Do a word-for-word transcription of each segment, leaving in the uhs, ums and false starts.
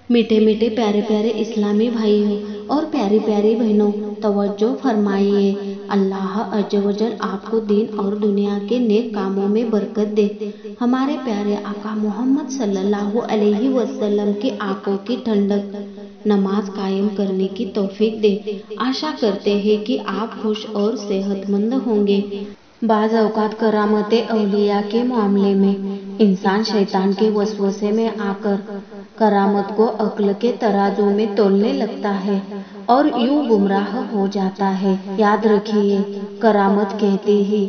میٹھے میٹھے پیارے پیارے اسلامی بھائیوں اور پیاری پیاری بہنوں، توجہ فرمائیے۔ اللہ عز و جل آپ کو دین اور دنیا کے نیک کاموں میں برکت دے، ہمارے پیارے آقا محمد صلی اللہ علیہ وسلم کی آنکھوں کی ٹھنڈک نماز قائم کرنے کی توفیق دے۔ آشا کرتے ہیں کہ آپ خوش اور صحت مند ہوں گے۔ بعض اوقات کرامت اولیاء کے معاملے میں انسان شیطان کے وسوسے میں آ کر کرامت کو عقل کے ترازو میں تولنے لگتا ہے اور یوں گمراہ ہو جاتا ہے۔ یاد رکھیے، کرامت کہتے ہی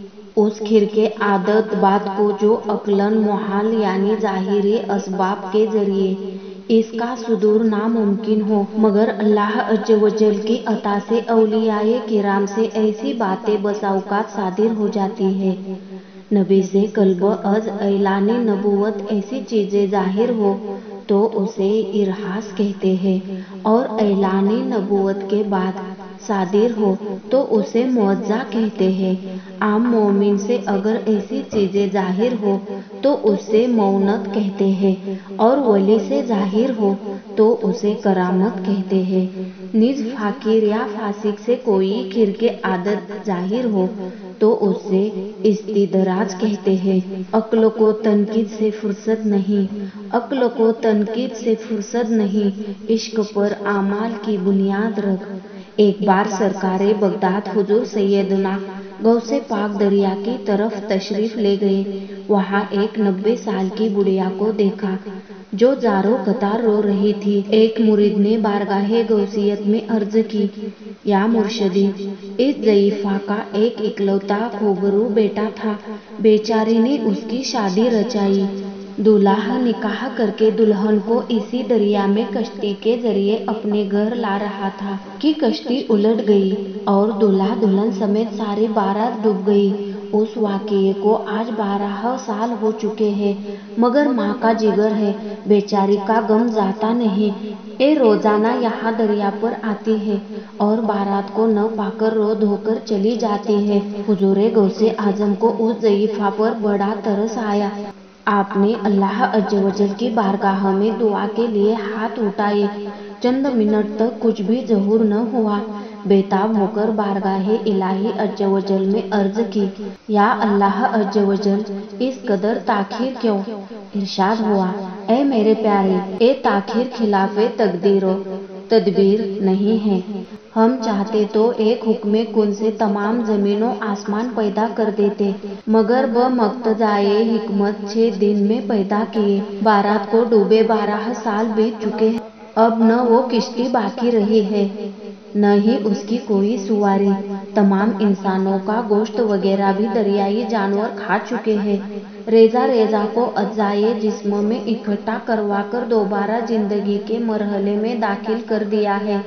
اس کھرکے عادت بات کو جو عقلاً محال یعنی ظاہری اسباب کے ذریعے اس کا صدور ناممکن ہو، مگر اللہ عز و جل کی عطا سے اولیاء کرام سے ایسی باتیں بسا اوقات صادر ہو جاتی ہیں۔ نبی سے قلب از اعلان نبوت ایسی چیزیں ظاہر ہو تو اسے ارہاس کہتے ہیں، اور اعلان نبوت کے بعد صادر ہو تو اسے معجزہ کہتے ہیں۔ عام مومن سے اگر ایسی چیزیں ظاہر ہو تو اسے معونت کہتے ہیں، اور ولی سے ظاہر ہو تو اسے کرامت کہتے ہیں۔ نیز فقیر یا فاسق سے کوئی کھرکے عادت ظاہر ہو تو اسے استدراج کہتے ہیں۔ عقل کو تنقید سے فرصت نہیں، عقل کو تنقید سے فرصت نہیں، عشق پر اعمال کی بنیاد رکھ۔ ایک بار سرکار بغداد حضور سیدنا غوث پاک دریا کی طرف تشریف لے گئے۔ وہاں ایک نبے سال کی بڑھیا کو دیکھا جو زاروں قطار رو رہی تھی۔ ایک مرید نے بارگاہ غوثیت میں عرض کی، یا مرشدی، اس ضعیفہ کا ایک اکلوتا خوبرو بیٹا تھا، بیچاری نے اس کی شادی رچائی، دولہا نکاح کر کے دلہن کو اسی دریا میں کشتی کے ذریعے اپنے گھر لا رہا تھا کہ کشتی الٹ گئی اور دولہا دلہن سمیت ساری بارات ڈوب گئی۔ اس واقعے کو آج بارہ سال ہو چکے ہیں، مگر ماں کا جگر ہے، بیچاری کا غم ذاتہ نہیں۔ یہ روزانہ یہاں دریا پر آتی ہے اور بارات کو نہ پا کر رو دھو کر چلی جاتی ہے۔ حضور غوث اعظم کو اس ضعیفہ پر بڑا ترس آیا۔ آپ نے اللہ عز و جل کی بارگاہ میں دعا کے لیے ہاتھ اٹھائے۔ چند منٹ تک کچھ بھی ظہور نہ ہوا۔ بےتاب ہو کر بارگاہ الہی عز و جل میں عرض کی، یا اللہ عز و جل، اس قدر تاخیر کیوں؟ ارشاد ہوا، اے میرے پیارے، یہ تاخیر خلاف تقدیر و تدبیر نہیں ہے۔ ہم چاہتے تو ایک حکم کن سے تمام زمین و آسمان پیدا کر دیتے، مگر بمقتضائے حکمت چھ دن میں پیدا کیے۔ بارات کو ڈوبے بارہ سال بیت چکے ہیں، اب نہ وہ کشتی باقی رہی ہے نہ ہی اس کی کوئی سواری۔ تمام انسانوں کا گوشت وغیرہ بھی دریائی جانور کھا چکے ہیں۔ ریزہ ریزہ کو اجزائے جسم میں اکٹھا کروا کر دوبارہ زندگی کے مرحلے میں داخل کر دیا ہے۔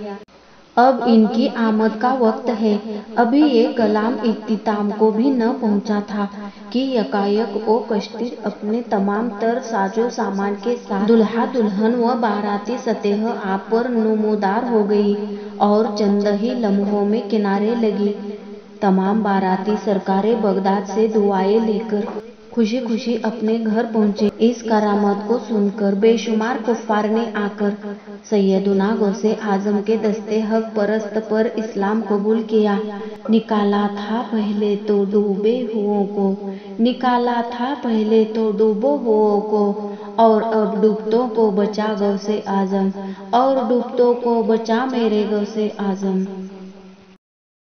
اب ان کی آمد کا وقت ہے۔ ابھی یہ کلام اختتام کو بھی نہ پہنچا تھا کہ یکایک وہ کشتی اپنے تمام تر ساز و سامان کے ساتھ دولہا دلہن و باراتی سطح آب پر نمودار ہو گئی اور چند ہی لمحوں میں کنارے لگی۔ تمام باراتی سرکار بغداد سے دعائیں لے کر خوشی خوشی اپنے گھر پہنچے۔ اس کرامت کو سن کر بے شمار کفار نے آ کر سیدنا غوث اعظم کے دستے حق پرست پر اسلام قبول کیا۔ نکالا تھا پہلے تو ڈوبے ہوئوں کو، نکالا تھا پہلے تو ڈوبے ہوئوں کو، اور اب ڈوبتوں کو بچا غوث اعظم، اور ڈوبتوں کو بچا میرے غوث اعظم۔